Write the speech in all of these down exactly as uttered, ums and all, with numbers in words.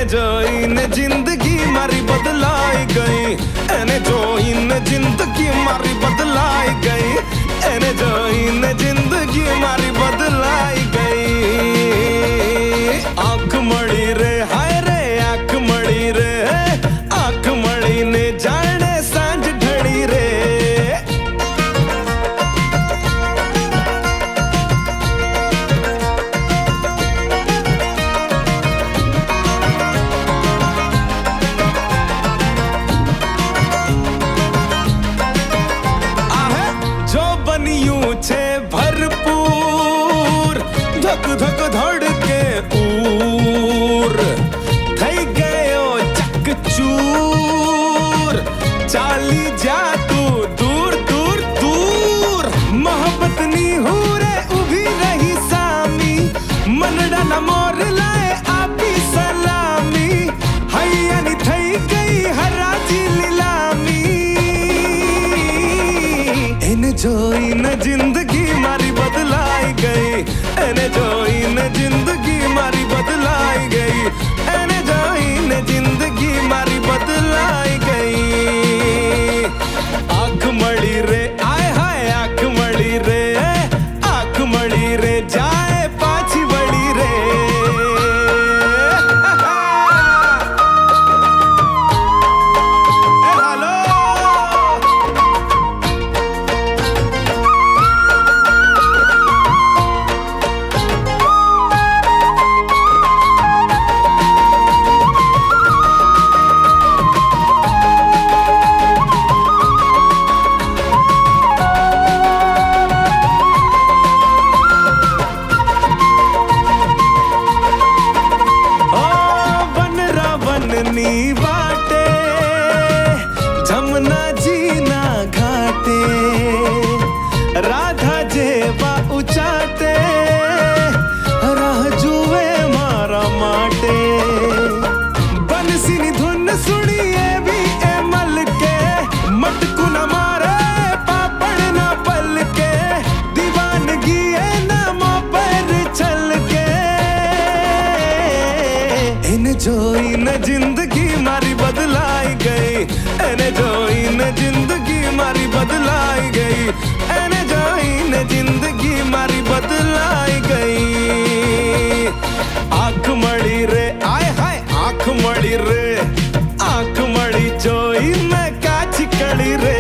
जो इन जिंदगी मारी बदलाई गई, एने जो इन जिंदगी मारी बदलाई गई, एने जो इन जिंदगी मारी बदलाई गई। आंख मड़ी रे हाय रे आंख मड़ी रे, आंख मड़ी ने जाने सांझ ढड़ी रे। छे भरपूर धक धक धड़ के पूर थई गयो चकचूर, चाली जा तू दूर दूर दूर। मोहब्बत नी हूरे उभी रही सामी, मनडा न मोर लाए आपी सलामी, हैया नी थई गई हराजी लीलामी। इन जो इन जिंदगी मारी बदलाई गई, एने जो इन जिंदगी मारी बदलाई गई, एने जो इन जिंदगी मारी बदलाई गई। आंख मड़ी रे आय हाय आंख मड़ी रे, आंख मड़ी रे जाए पाछी बड़ी रे। नी बाटे जमुना जीना घाटे, राधा जेवा उचाटे, राह जुए मारा माटे। बंसी नी धुन सुनिए भी ए मल के, मटकू न मारे पापड़ न पल के, दीवानगी ए नामों पर चल के। इन जो इन जिंदगी मारी बदलाई गई, एने जो इन जिंदगी मारी बदलाई गई, एने जो इन जिंदगी मारी बदलाई गई। आंख मड़ी रे आय हाय आंख मड़ी रे, आंख मड़ी जो मैं काची कड़ी रे।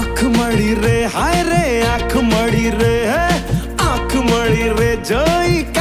हाय रे आंख मड़ी रे, आंख मड़ी रे जोई।